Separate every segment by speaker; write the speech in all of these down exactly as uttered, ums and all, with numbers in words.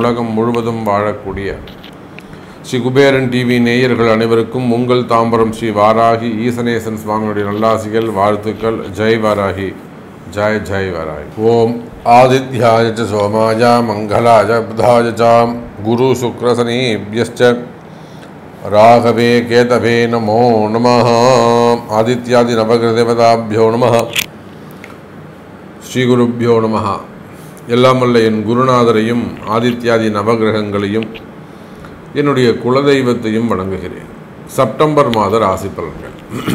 Speaker 1: உலகம் முழுவதும் வாழக்கூடிய ஸ்ரீ குபேரன் டிவி நேயர்கள் அனைவருக்கும் உங்கள் தாம்பரம் ஸ்ரீ வாராகி ஈசனேசன் சுவாமியுடைய நல்லாசிகள் வாழ்த்துக்கள். ஜெய் வாராகி, ஜெய் ஜெய் வாராகி. ஓம் ஆதித்யாய ச சோமாய மங்களாய புதாய சாம் குரு சுக்ரசனீப்யஸ்ச ராகவே கேதவே நமோ நமः. ஆதித்யாதி நவகிரதேவதாபியோ நமः. ஸ்ரீ குருபியோ நமः. எல்லாம் வல்ல என் குருநாதரையும் ஆதித்யாதி நவகிரகங்களையும் என்னுடைய குலதெய்வத்தையும் வணங்குகிறேன். செப்டம்பர் மாத ராசி பலன்கள்.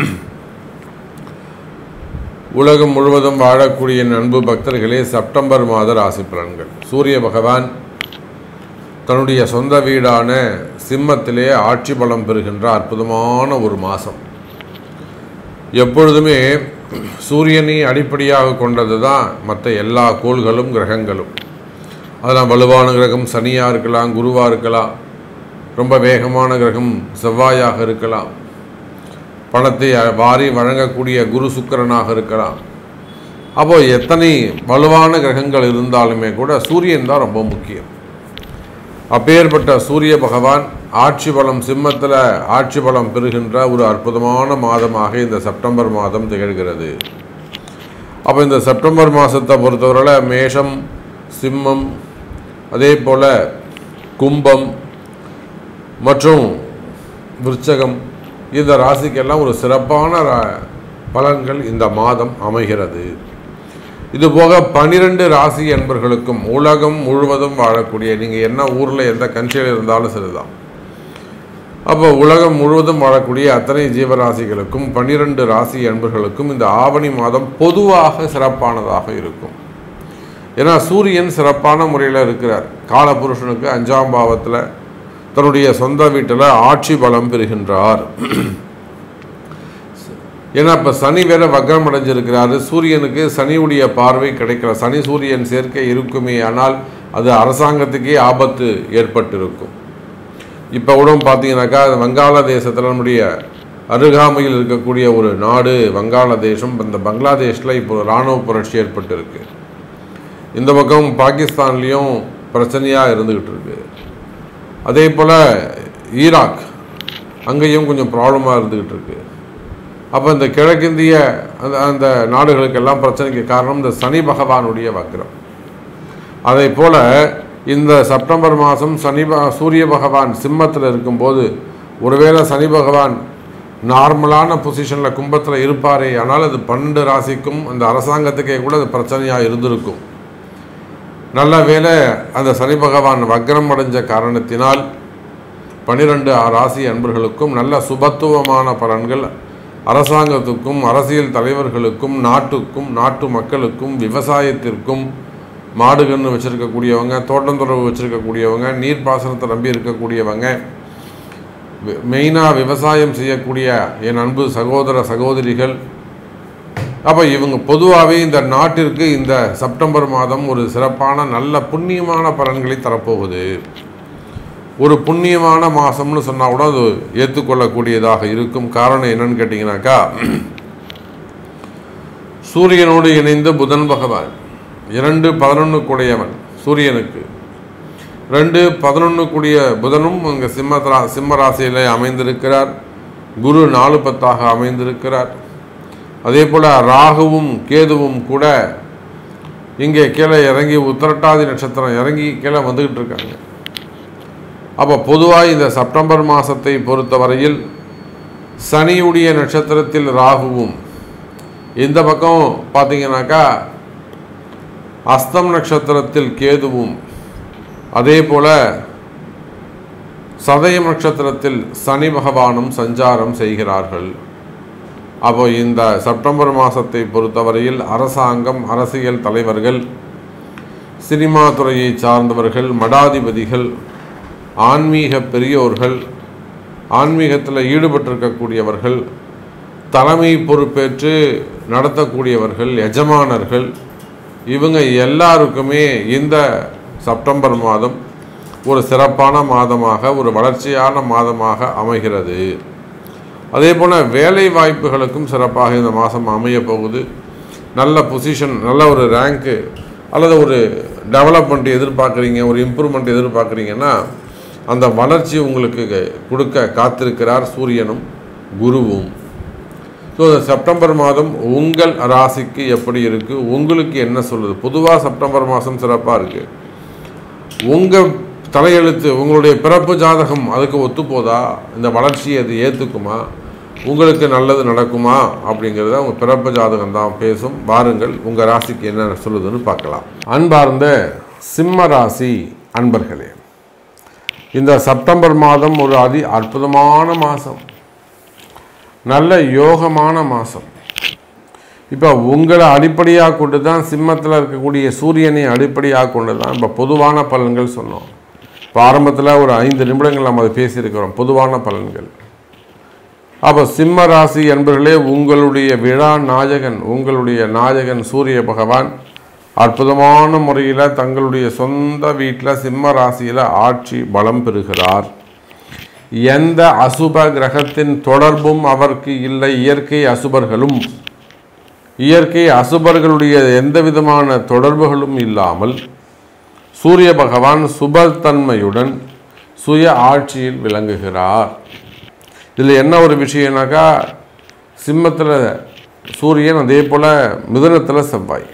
Speaker 1: உலகம் முழுவதும் வாழக்கூடிய என் அன்பு பக்தர்களே, செப்டம்பர் மாத ராசி பலன்கள். சூரிய பகவான் தன்னுடைய சொந்த வீடான சிம்மத்திலே ஆட்சி பலம் பெறுகின்ற அற்புதமான ஒரு மாதம். எப்பொழுதுமே சூரியனை அடிப்படையாக கொண்டது தான் மற்ற எல்லா கோள்களும் கிரகங்களும். அதெல்லாம் வலுவான கிரகம் சனியாக இருக்கலாம், குருவாக இருக்கலாம், ரொம்ப வேகமான கிரகம் செவ்வாயாக இருக்கலாம், பணத்தை வாரி வழங்கக்கூடிய குரு சுக்கிரனாக இருக்கலாம். அப்போது எத்தனை வலுவான கிரகங்கள் இருந்தாலுமே கூட சூரியன் தான் ரொம்ப முக்கியம். அப்பேற்பட்ட சூரிய பகவான் ஆட்சி பலம் சிம்மத்தில் ஆட்சி பலம் பெறுகின்ற ஒரு அற்புதமான மாதமாக இந்த செப்டம்பர் மாதம் திகழ்கிறது. அப்போ இந்த செப்டம்பர் மாதத்தை பொறுத்தவரையில் மேஷம், சிம்மம், அதே போல் கும்பம் மற்றும் விருச்சகம் இந்த ராசிக்கெல்லாம் ஒரு சிறப்பான பலன்கள் இந்த மாதம் அமைகிறது. இதுபோக பனிரெண்டு ராசி என்பர்களுக்கும் உலகம் முழுவதும் வாழக்கூடிய, நீங்கள் என்ன ஊரில் எந்த கண்ட்ரியில் இருந்தாலும் சரிதான், அப்போ உலகம் முழுவதும் வாழக்கூடிய அத்தனை ஜீவராசிகளுக்கும் பன்னிரெண்டு ராசி என்பர்களுக்கும் இந்த ஆவணி மாதம் பொதுவாக சிறப்பானதாக இருக்கும். ஏன்னா சூரியன் சிறப்பான முறையில் இருக்கிறார். காலபுருஷனுக்கு அஞ்சாம் பாவத்தில் தன்னுடைய சொந்த வீட்டில் ஆட்சி பலம் பெறுகின்றார். ஏன்னா இப்போ சனி வேற வக்ரம் அடைஞ்சிருக்கிறாரு. சூரியனுக்கு சனியுடைய பார்வை கிடைக்கல. சனி சூரியன் சேர்க்கை இருக்குமே, ஆனால் அது அரசாங்கத்துக்கே ஆபத்து ஏற்பட்டிருக்கும். இப்போ கூட பார்த்தீங்கன்னாக்கா வங்காளதேசத்தில் நம்முடைய அருகாமையில் இருக்கக்கூடிய ஒரு நாடு வங்காளதேசம். இந்த பங்களாதேஷில் இப்போ இராணுவ புரட்சி ஏற்பட்டிருக்கு. இந்த பக்கம் பாகிஸ்தான்லேயும் பிரச்சனையாக இருந்துக்கிட்டு இருக்கு. அதே போல் ஈராக் அங்கேயும் கொஞ்சம் ப்ராப்ளமாக இருந்துக்கிட்டு இருக்கு. அப்போ இந்த கிழக்கிந்திய அந்த அந்த நாடுகளுக்கெல்லாம் பிரச்சனைக்கு காரணம் இந்த சனி பகவானுடைய வக்ரம். அதே போல் இந்த செப்டம்பர் மாதம் சனி சூரிய பகவான் சிம்மத்தில் இருக்கும்போது ஒருவேளை சனி பகவான் நார்மலான பொசிஷனில் கும்பத்தில் இருப்பாரே, ஆனால் அது பன்னெண்டு ராசிக்கும் அந்த அரசாங்கத்துக்கே கூட அது பிரச்சனையாக இருந்திருக்கும். நல்ல வேளை அந்த சனி பகவான் வக்ரம் அடைஞ்ச காரணத்தினால் பனிரெண்டு ராசி அன்பர்களுக்கும் நல்ல சுபத்துவமான பலன்கள், அரசாங்கத்துக்கும் அரசியல் தலைவர்களுக்கும் நாட்டுக்கும் நாட்டு மக்களுக்கும் விவசாயத்திற்கும், மாடுகன்று வச்சுருக்கக்கூடியவங்க, தோட்டந்தொடர்பு வச்சுருக்கக்கூடியவங்க, நீர்ப்பாசனத்தை நம்பி இருக்கக்கூடியவங்க, மெயினாக விவசாயம் செய்யக்கூடிய என் அன்பு சகோதர சகோதரிகள், அப்போ இவங்க பொதுவாகவே இந்த நாட்டிற்கு இந்த செப்டம்பர் மாதம் ஒரு சிறப்பான நல்ல புண்ணியமான பலன்களை தரப்போகுது. ஒரு புண்ணியமான மாதம்னு சொன்னால் கூட அது ஏற்றுக்கொள்ளக்கூடியதாக இருக்கும். காரணம் என்னன்னு கேட்டிங்கனாக்கா, சூரியனோடு இணைந்து புதன் பகவான் இரண்டு பதினொன்று கூடையவன் சூரியனுக்கு, ரெண்டு பதினொன்று கூடிய புதனும் இங்கே சிம்ம சிம்ம ராசியில் அமைந்திருக்கிறார். குரு நாலு பத்தாக அமைந்திருக்கிறார். அதே போல் ராகுவும் கேதுவும் கூட இங்கே கீழே இறங்கி உத்திரட்டாதி நட்சத்திரம் இறங்கி கீழே வந்துக்கிட்டு இருக்காங்க. அப்போ பொதுவாக இந்த செப்டம்பர் மாதத்தை பொறுத்தவரையில் சனியுடைய நட்சத்திரத்தில் ராகுவும், இந்த பக்கம் பார்த்தீங்கன்னாக்கா அஸ்தம் நட்சத்திரத்தில் கேதுவும், அதே போல் சதயம் நட்சத்திரத்தில் சனி பகவானும் சஞ்சாரம் செய்கிறார்கள். அப்போ இந்த செப்டம்பர் மாதத்தை பொறுத்தவரையில் அரசாங்கம், அரசியல் தலைவர்கள், சினிமா துறையை சார்ந்தவர்கள், மடாதிபதிகள், ஆன்மீக பெரியோர்கள், ஆன்மீகத்தில் ஈடுபட்டிருக்கக்கூடியவர்கள், தலைமை பொறுப்பேற்று நடத்தக்கூடியவர்கள், எஜமானர்கள், இவங்க எல்லாருக்குமே இந்த செப்டம்பர் மாதம் ஒரு சிறப்பான மாதமாக, ஒரு வளர்ச்சியான மாதமாக அமைகிறது. அதே போல் வேலை வாய்ப்புகளுக்கும் சிறப்பாக இந்த மாதம் அமைய போகுது. நல்ல பொசிஷன், நல்ல ஒரு ரேங்க்கு அல்லது ஒரு டெவலப்மெண்ட் எதிர்பார்க்குறீங்க, ஒரு இம்ப்ரூவ்மெண்ட் எதிர்பார்க்குறீங்கன்னா அந்த வளர்ச்சி உங்களுக்கு கொடுக்க காத்திருக்கிறார் சூரியனும் குருவும். ஸோ செப்டம்பர் மாதம் உங்கள் ராசிக்கு எப்படி இருக்குது, உங்களுக்கு என்ன சொல்லுது? பொதுவாக செப்டம்பர் மாதம் சிறப்பாக இருக்குது. உங்கள் தலையெழுத்து, உங்களுடைய பிறப்பு ஜாதகம் அதுக்கு ஒத்து போதா? இந்த வளர்ச்சியை அது ஏற்றுக்குமா? உங்களுக்கு நல்லது நடக்குமா? அப்படிங்கிறத உங்கள் பிறப்பு ஜாதகம் தான் பேசும். வாருங்கள் உங்கள் ராசிக்கு என்ன சொல்லுதுன்னு பார்க்கலாம். அன்பார்ந்த சிம்ம ராசி அன்பர்களே, இந்த செப்டம்பர் மாதம் ஒரு அதி அற்புதமான மாதம், நல்ல யோகமான மாதம். இப்போ உங்களை அடிப்படையாக கொண்டு தான், சிம்மத்தில் இருக்கக்கூடிய சூரியனை அடிப்படையாக கொண்டு தான் இப்போ பொதுவான பலன்கள் சொன்னோம். இப்போ ஆரம்பத்தில் ஒரு ஐந்து நிமிடங்கள் நம்ம அதை பேசியிருக்கிறோம், பொதுவான பலன்கள். அப்போ சிம்ம ராசி என்பவர்களே, உங்களுடைய விழா நாயகன், உங்களுடைய நாயகன் சூரிய பகவான் அற்புதமான முறையில் தங்களுடைய சொந்த வீட்டில் சிம்ம ராசியில் ஆட்சி பலம் பெறுகிறார். எந்த அசுப கிரகத்தின் தொடர்பும் அவருக்கு இல்லை. இயற்கை அசுபர்களும் இயற்கை அசுபர்களுடைய எந்த விதமான தொடர்புகளும் இல்லாமல் சூரிய பகவான் சுபத்தன்மையுடன் சுய ஆட்சியில் விளங்குகிறார். இதில் என்ன ஒரு விஷயம்னாக்கா, சிம்மத்தில் சூரியன், அதே போல் மிதுனத்தில் செவ்வாய்,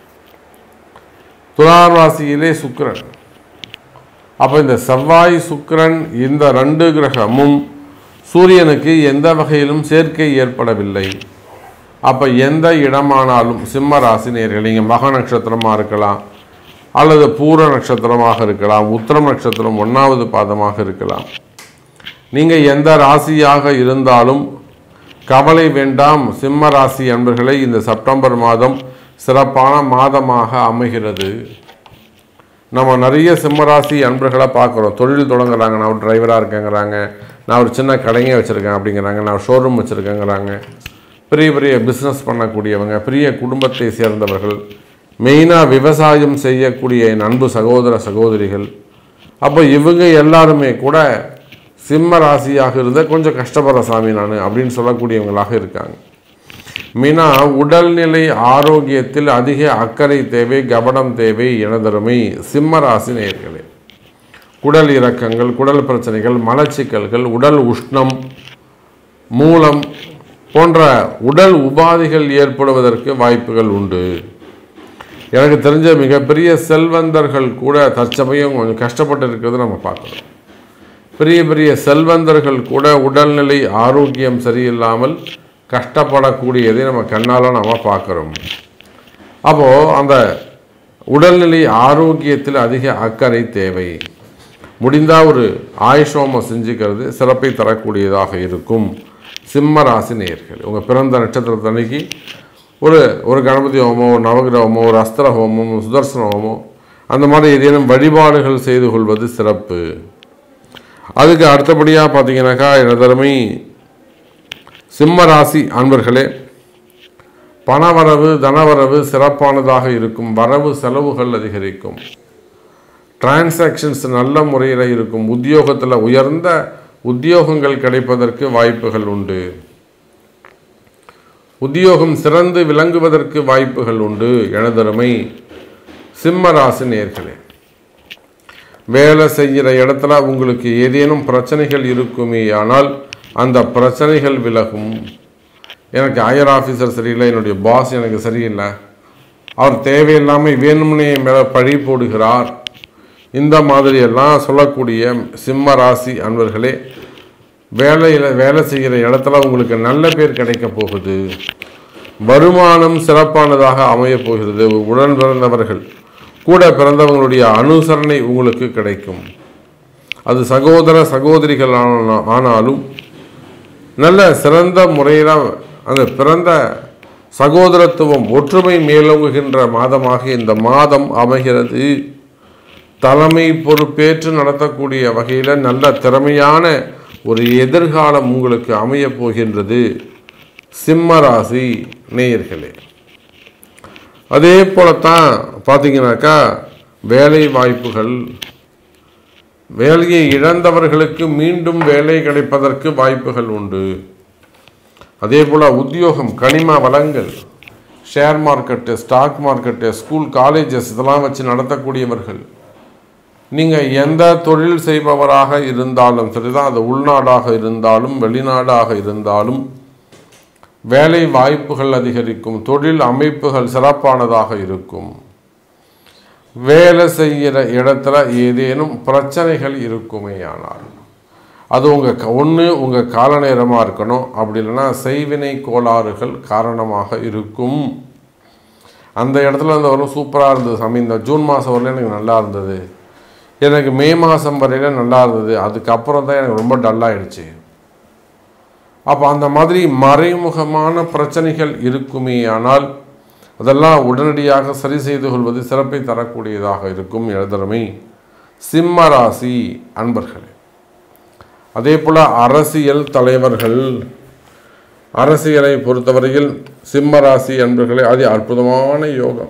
Speaker 1: துலாம் ராசியிலே சுக்கிரன். அப்போ இந்த செவ்வாய் சுக்கிரன் இந்த ரெண்டு கிரகமும் சூரியனுக்கு எந்த வகையிலும் சேர்க்கை ஏற்படவில்லை. அப்போ எந்த இடமானாலும் சிம்ம ராசி நேயர்கள், நீங்கள் மக நட்சத்திரமாக இருக்கலாம், அல்லது பூர நட்சத்திரமாக இருக்கலாம், உத்திரம் நட்சத்திரம் ஒன்றாவது பாதமாக இருக்கலாம். நீங்கள் எந்த ராசியாக இருந்தாலும் கவலை வேண்டாம். சிம்ம ராசி அன்பர்களே, இந்த செப்டம்பர் மாதம் சிறப்பான மாதமாக அமைகிறது. நம்ம நிறைய சிம்மராசி அன்பர்களை பார்க்குறோம். தொழில் தொடங்குறாங்க, நான் ஒரு டிரைவராக இருக்கேங்கிறாங்க, நான் ஒரு சின்ன கடைங்க வச்சுருக்கேன் அப்படிங்கிறாங்க, நான் ஷோரூம் வச்சுருக்கேங்கிறாங்க. பெரிய பெரிய பிஸ்னஸ் பண்ணக்கூடியவங்க, பெரிய குடும்பத்தை சேர்ந்தவர்கள், மெயினாக விவசாயம் செய்யக்கூடிய என் அன்பு சகோதர சகோதரிகள். அப்போ இவங்க எல்லாருமே கூட சிம்ம ராசியாக இருந்த கொஞ்சம் கஷ்டப்படுற சாமி நான் அப்படின்னு சொல்லக்கூடியவங்களாக இருக்காங்க. மெயினாக உடல்நிலை ஆரோக்கியத்தில் அதிக அக்கறை தேவை, கவனம் தேவை. எனதருமை சிம்ம ராசி நேயர்களே, குடல் இறக்கங்கள், குடல் பிரச்சனைகள், மலச்சிக்கல்கள், உடல் உஷ்ணம், மூலம் போன்ற உடல் உபாதைகள் ஏற்படுவதற்கு வாய்ப்புகள் உண்டு. எனக்கு தெரிஞ்ச மிகப்பெரிய செல்வந்தர்கள் கூட தற்சமயம் கொஞ்சம் கஷ்டப்பட்டு இருக்கிறது நம்ம பார்க்குறோம். பெரிய பெரிய செல்வந்தர்கள் கூட உடல்நிலை ஆரோக்கியம் சரியில்லாமல் கஷ்டப்படக்கூடியதை நம்ம கண்ணால் நம்ம பார்க்குறோம். அப்போது அந்த உடல்நிலை ஆரோக்கியத்தில் அதிக அக்கறை தேவை. முடிந்தால் ஒரு ஆயுஷோமம் செஞ்சுக்கிறது சிறப்பை தரக்கூடியதாக இருக்கும். சிம்ம ராசி நேயர்கள், உங்கள் பிறந்த நட்சத்திரத்தன்னைக்கு ஒரு ஒரு கணபதி ஹோமம், நவகிரக ஹோமம், ஒரு அஸ்திர ஹோமம், சுதர்சன ஹோமம், அந்த மாதிரி ஏதேனும் வழிபாடுகள் செய்து கொள்வது சிறப்பு. அதுக்கு அடுத்தபடியாக பார்த்தீங்கன்னாக்கா, எனதருமை சிம்ம ராசி அன்பர்களே, பணவரவு தனவரவு சிறப்பானதாக இருக்கும். வரவு செலவுகள் அதிகரிக்கும். டிரான்சாக்ஷன்ஸ் நல்ல முறையில் இருக்கும். உத்தியோகத்தில் உயர்ந்த உத்தியோகங்கள் கிடைப்பதற்கு வாய்ப்புகள் உண்டு. உத்தியோகம் சிறந்து விளங்குவதற்கு வாய்ப்புகள் உண்டு. எனதருமை சிம்ம ராசி நேயர்களே, வேலை செய்கிற இடத்துல உங்களுக்கு ஏதேனும் பிரச்சனைகள் இருக்குமே, ஆனால் அந்த பிரச்சனைகள் விலகும். எனக்கு ஹையர் ஆஃபீஸர் சரியில்லை, என்னுடைய பாஸ் எனக்கு சரியில்லை, அவர் தேவையில்லாமல் வேணும்னே மேலே பழி போடுகிறார், இந்த மாதிரியெல்லாம் சொல்லக்கூடிய சிம்ம ராசி அன்பர்களே, வேலையில் வேலை செய்கிற இடத்துல உங்களுக்கு நல்ல பேர் கிடைக்க போகுது. வருமானம் சிறப்பானதாக அமையப் போகிறது. உடன் பிறந்தவர்கள் கூட பிறந்தவங்களுடைய அனுசரணை உங்களுக்கு கிடைக்கும். அது சகோதர சகோதரிகள் ஆனாலும் நல்ல சிறந்த முறையில் அந்த பிறந்த சகோதரத்துவம் ஒற்றுமை மேலோங்குகின்ற மாதமாக இந்த மாதம் அமைகிறது. தலைமை பொறுப்பேற்று நடத்தக்கூடிய வகையில் நல்ல திறமையான ஒரு எதிர்காலம் உங்களுக்கு அமையப் போகின்றது சிம்ம ராசி நேயர்களே. அதே போலத்தான் பார்த்தீங்கன்னாக்கா, வேலை வாய்ப்புகள், வேலையை இழந்தவர்களுக்கு மீண்டும் வேலை கிடைப்பதற்கு வாய்ப்புகள் உண்டு. அதே போல் உத்தியோகம், கனிம வளங்கள், share market, stock market, school colleges இதெல்லாம் வச்சு நடத்தக்கூடியவர்கள், நீங்கள் எந்த தொழில் செய்பவராக இருந்தாலும் சரிதான், அது உள்நாடாக இருந்தாலும் வெளிநாடாக இருந்தாலும் வேலை வாய்ப்புகள் அதிகரிக்கும், தொழில் அமைப்புகள் சிறப்பானதாக இருக்கும். வேலை செய்கிற இடத்துல ஏதேனும் பிரச்சனைகள் இருக்குமே ஆனால் அது உங்கள் ஒன்று உங்கள் கால நேரமாக இருக்கணும், அப்படி இல்லைன்னா செய்வினை கோளாறுகள் காரணமாக இருக்கும். அந்த இடத்துல அந்த வரும் சூப்பராக இருந்தது சாமி, இந்த ஜூன் மாதம் வரல எனக்கு நல்லா இருந்தது, எனக்கு மே மாதம் வரையில் நல்லா இருந்தது, அதுக்கப்புறம் தான் எனக்கு ரொம்ப டல்லாகிடுச்சு. அப்போ அந்த மாதிரி மறைமுகமான பிரச்சனைகள் இருக்குமே ஆனால் அதெல்லாம் உடனடியாக சரி செய்து கொள்வது சிறப்பை தரக்கூடியதாக இருக்கும். எழுதரமை சிம்ம ராசி அன்பர்களே. அதே போல் அரசியல் தலைவர்கள், அரசியலை பொறுத்தவரையில் சிம்ம ராசி அன்பர்களே அதி அற்புதமான யோகம்,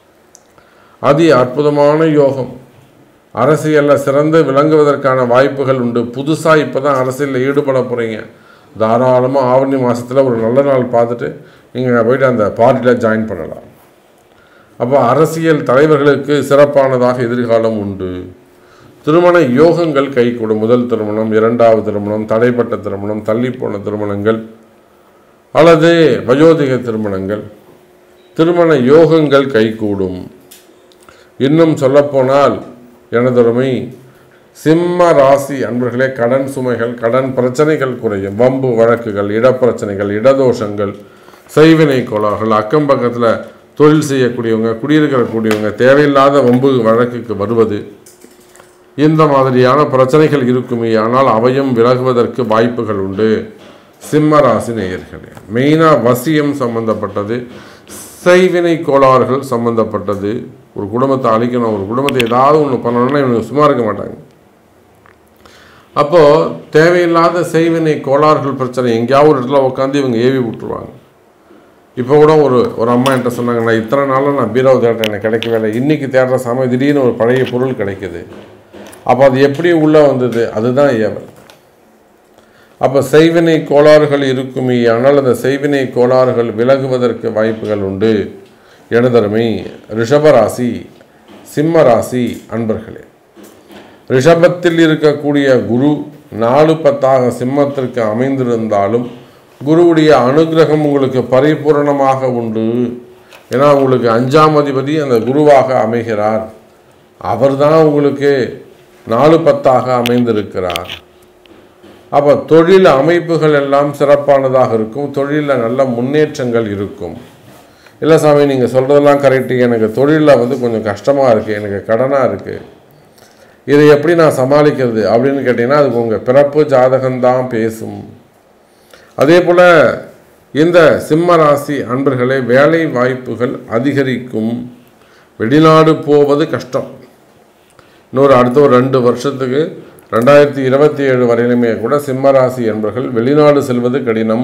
Speaker 1: அதி அற்புதமான யோகம். அரசியலில் சிறந்து விளங்குவதற்கான வாய்ப்புகள் உண்டு. புதுசாக இப்போ தான் அரசியலில் ஈடுபட போகிறீங்க, தாராளமாக ஆவணி மாதத்தில் ஒரு நல்ல நாள் பார்த்துட்டு நீங்கள் போய்ட்டு அந்த பார்ட்டியில் ஜாயின் பண்ணலாம். அப்போ அரசியல் தலைவர்களுக்கு சிறப்பானதாக எதிர்காலம் உண்டு. திருமண யோகங்கள் கைகூடும். முதல் திருமணம், இரண்டாவது திருமணம், தடைப்பட்ட திருமணம், தள்ளிப்போன திருமணங்கள் அல்லது வயோதிக திருமணங்கள், திருமண யோகங்கள் கைகூடும். இன்னும் சொல்லப்போனால் எனதொருமை சிம்ம ராசி அன்பர்களே, கடன் சுமைகள், கடன் பிரச்சனைகள் குறையும். வம்பு வழக்குகள், இடப்பிரச்சனைகள், இடதோஷங்கள், செய்வினை கோளாறுகள், அக்கம் பக்கத்தில் தொழில் செய்யக்கூடியவங்க, குடியிருக்கக்கூடியவங்க தேவையில்லாத வம்பு வழக்குக்கு வருவது, இந்த மாதிரியான பிரச்சனைகள் இருக்குமே ஆனால் அவையும் விலகுவதற்கு வாய்ப்புகள் உண்டு. சிம்ம ராசி நேயர்களே, மெயினாக வசியம் சம்பந்தப்பட்டது, செய்வினை கோளாறுகள் சம்பந்தப்பட்டது. ஒரு குடும்பத்தை அழிக்கணும், ஒரு குடும்பத்தை ஏதாவது ஒன்று பண்ணணும்னா இவங்க சும்மா இருக்க மாட்டாங்க. அப்போது தேவையில்லாத செய்வினை கோளாறுகள் பிரச்சனை எங்கேயாவது ஒரு இடத்துல உட்காந்து இவங்க ஏவி விட்டுருவாங்க. இப்போ கூட ஒரு ஒரு அம்மா என்கிட்ட சொன்னாங்க, நான் இத்தனை நாளில் நான் பீரோவை தேடுறேன், எனக்கு கிடைக்கவே இல்லை, இன்றைக்கி தேடுற சமயம் திடீர்னு ஒரு பழைய பொருள் கிடைக்குது. அப்போ அது எப்படி உள்ளே வந்தது? அதுதான் ஏவல். அப்போ செய்வினை கோளாறுகள் இருக்குமே ஆனால் அந்த செய்வினை கோளாறுகள் விலகுவதற்கு வாய்ப்புகள் உண்டு. எனதருமை ரிஷபராசி சிம்ம ராசி அன்பர்களே, ரிஷபத்தில் இருக்கக்கூடிய குரு நாலு பத்தாக சிம்மத்திற்கு அமைந்திருந்தாலும் குருவுடைய அனுகிரகம் உங்களுக்கு பரிபூரணமாக உண்டு. ஏன்னா உங்களுக்கு அஞ்சாம் அதிபதி அந்த குருவாக அமைகிறார், அவர் தான் உங்களுக்கு நாலு பத்தாக அமைந்திருக்கிறார். அப்போ தொழில் அமைப்புகள் எல்லாம் சிறப்பானதாக இருக்கும், தொழிலில் நல்ல முன்னேற்றங்கள் இருக்கும். இல்லை சாமி நீங்கள் சொல்கிறதெல்லாம் கரெக்டு, எனக்கு தொழிலில் வந்து கொஞ்சம் கஷ்டமாக இருக்குது, எனக்கு கடனாக இருக்குது, இதை எப்படி நான் சமாளிக்கிறது அப்படின்னு கேட்டிங்கன்னா அதுக்கு உங்கள் பிறப்பு ஜாதகம்தான் பேசும். அதே போல் இந்த சிம்ம ராசி அன்பர்களே, வேலை வாய்ப்புகள் அதிகரிக்கும். வெளிநாடு போவது கஷ்டம். இன்னொரு அடுத்த ஒரு ரெண்டு வருஷத்துக்கு ரெண்டாயிரத்தி இருபத்தி ஏழு வரையிலுமே கூட சிம்ம ராசி அன்பர்கள் வெளிநாடு செல்வது கடினம்.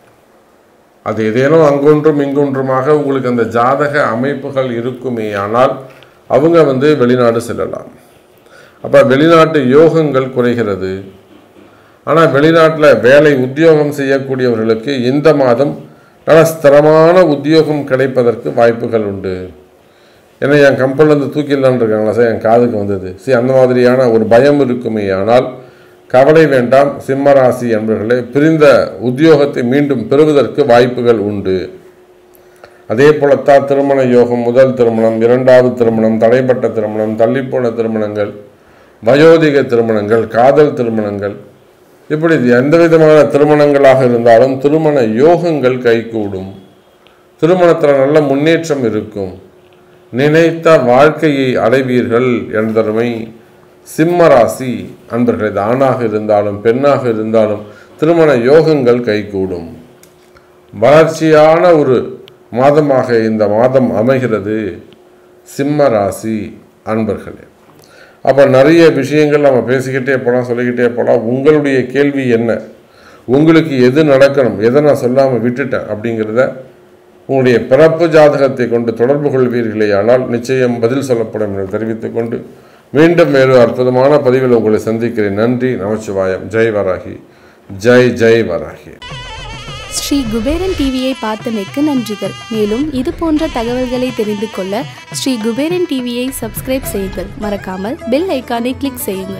Speaker 1: அது ஏதேனும் அங்கொன்றும் இங்கொன்றுமாக உங்களுக்கு அந்த ஜாதக அமைப்புகள் இருக்குமே ஆனால் அவங்க வந்து வெளிநாடு செல்லலாம். அப்போ வெளிநாட்டு யோகங்கள் குறைகிறது. ஆனால் வெளிநாட்டில் வேலை உத்தியோகம் செய்யக்கூடியவர்களுக்கு இந்த மாதம் நல்ல ஸ்திரமான உத்தியோகம் கிடைப்பதற்கு வாய்ப்புகள் உண்டு. ஏன்னா என் கம்பெனிலேருந்து தூக்கிடலான்னு இருக்காங்களா சார், என் காதுக்கு வந்தது சரி, அந்த மாதிரியான ஒரு பயம் இருக்குமே ஆனால் கவலை வேண்டாம். சிம்ம ராசி என்பவர்களே, பிரிந்த உத்தியோகத்தை மீண்டும் பெறுவதற்கு வாய்ப்புகள் உண்டு. அதே போலத்தான் திருமண யோகம், முதல் திருமணம், இரண்டாவது திருமணம், தடைப்பட்ட திருமணம், தள்ளிப்போன திருமணங்கள், வயோதிக திருமணங்கள், காதல் திருமணங்கள், இப்படி எந்த விதமான திருமணங்களாக இருந்தாலும் திருமண யோகங்கள் கைகூடும். திருமணத்தில் நல்ல முன்னேற்றம் இருக்கும். நினைத்த வாழ்க்கையை அடைவீர்கள் என்பதனை சிம்ம ராசி அன்பர்கள், இது ஆணாக இருந்தாலும் பெண்ணாக இருந்தாலும் திருமண யோகங்கள் கைகூடும். வளர்ச்சியான ஒரு மாதமாக இந்த மாதம் அமைகிறது சிம்ம ராசி அன்பர்களே. அப்போ நிறைய விஷயங்கள் நம்ம பேசிக்கிட்டே போகலாம், சொல்லிக்கிட்டே போகலாம். உங்களுடைய கேள்வி என்ன, உங்களுக்கு எது நடக்கணும், எதை நான் சொல்லாமல் விட்டுட்டேன் அப்படிங்கிறத உங்களுடைய பிறப்பு ஜாதகத்தை கொண்டு தொடர்பு கொள்வீர்களே ஆனால் நிச்சயம் பதில் சொல்லப்படும் என்று தெரிவித்துக் கொண்டு மீண்டும் வேறு அற்புதமான பதிவில் உங்களை சந்திக்கிறேன். நன்றி, நமச்சிவாயம். ஜெய் வராகி, ஜெய் ஜெய் வராகி.
Speaker 2: ஸ்ரீ குபேரன் டிவியை பார்த்தமைக்கு நன்றிகள். மேலும் இது போன்ற தகவல்களை தெரிந்து கொள்ள ஸ்ரீ குபேரன் டிவியை சப்ஸ்கிரைப் செய்யுங்கள். மறக்காமல் பெல் ஐக்கானை கிளிக் செய்யுங்கள்.